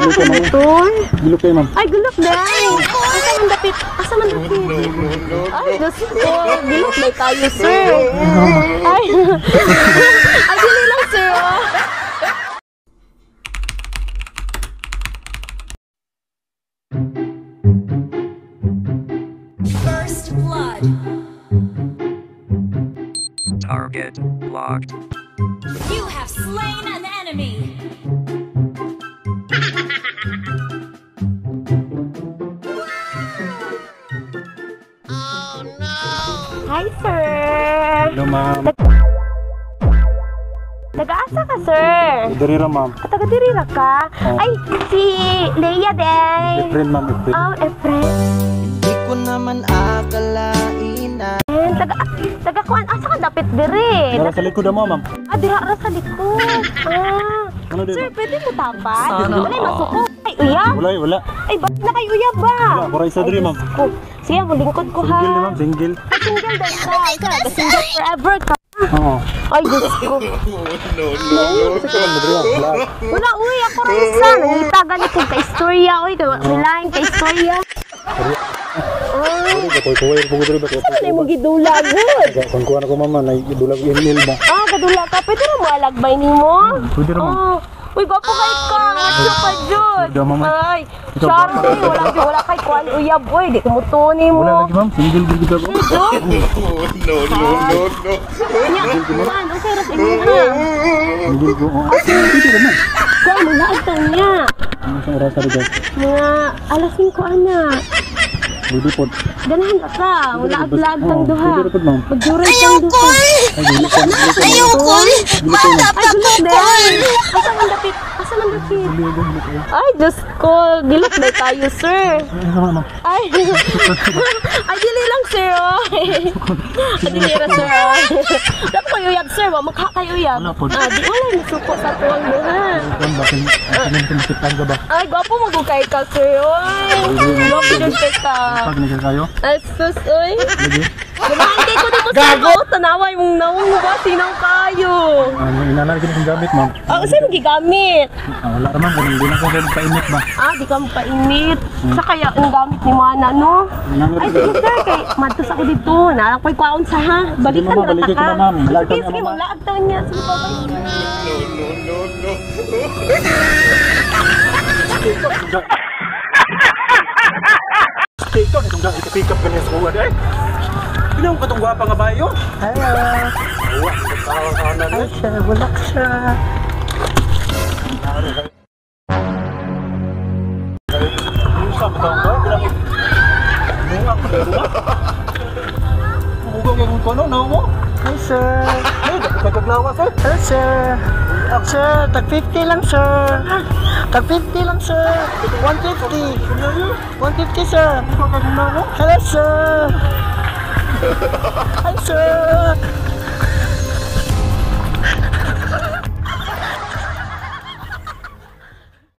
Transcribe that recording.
Motor? Gulok kayo, ma'am. Ay, gulok day. Asa man dapit? Asa man dapit? Ay, Diyos ko. Gulok day tayo, sir. Ay, ay, dili lang, sir. First blood. Target locked. You have slain an enemy. Hi, sir. Hello, ma'am. Nag-aasa ka, sir? Dirira, ma'am. Taga-dirira ka? Oh. Ay, si Leia day. April, ma'am. April. Oh, Efren. Hindi ko naman akalain na Taga-kuan, asa ka dapit dire? Nara sa likod mo, ma'am. Ah, dira ra sa likod. Ah. Ano din? Sir, pwede mo tapad? Sana. Wala masuko. Ay, uyab. Wala. Ay, bakit na kayo uyab ba? Wala, para isa diri, ma'am. Ko. Sige, lingkod ko ha. Single na, ma'am. Single. Ay, single daw ka. Ikaw, single forever ka. Oo. Ay, Diyos ko. Wala. Wala, uy, ako rin isa. Nangita ganit kong ka-istorya. Uy, kailangan ka-istorya. Ay, Kuya, pugod ba? saan na yung gidulagod? Pangkuhan ako, mama. Naidulag email ba? Ah, kadula ka. Pwede na mo alagbay ni mo? Pwede na, ma'am. Oh. Uy, gwapo kay ka. Matyo ka, Jud. Ikaw, mama. Ay, Charlie. Wala kay kuan uyab. Uy, di kumutuni mo. Wala lagi, ma'am. Single din kita ko. Jud. Nya, kuan, okay ra sa inyo ha. Single ko. Oo. Pwede ka, ma'am. Kuan, mula ito niya. Ano sa oras sa rin? Mga alas 5 anak. Pwede po. Ganahan ka ka. Wala aglag kang duha. Pwede po, ma'am. Magduray kang duha. Ay, gulok ka. Ayoko. Ay, gulok day. Asa man dapit? Asa man dapit? Ay, Diyos ko. Gilok day tayo, sir. Ay. Ay, dili lang, sir. Ay, dili ra, sir. Dapat kayo uyab, sir. Wa magka kayo uyab. Wala po. Ah, di wala nasuko sa tuwang duha. Ay, gwapo magukay ka, sir. Ay, gwapo dyan ka. Pag nagkal kayo? Ay, sus, uy. Lagi? Gumahintay ko dito sa ako. Tanaway mong naong ba? Sinang kayo? Inanar ko ng gamit, ma'am. Ah, saan mo gigamit? Wala naman. Hindi na ko rin painit ba? Ah, di ka mapainit. Sa kaya ang gamit ni Mana, no? Ay, sige sir, kay matos ako dito. Nalang ko'y kwaon sa ha. Balikan ma'am, rata balikan ko ka. na, ma'am. Laag Sige, kami, sige, ma'am. wala agtaw niya. Sige, bye-bye. TikTok, pick up ganyan sa kuwan eh. Pinang katong gwapa nga ba yun? Hello. Ay, sir, wala siya. Sa batang ba? Bunga ko dito ba? Bunga yung kono, na mo? Hi, sir. Ay, nagkaglawas eh. Hello, sir. Sir, tag 50 lang, sir. Tag 50 lang, sir. 150. 150, sir. Hello, sir. Hi, sir.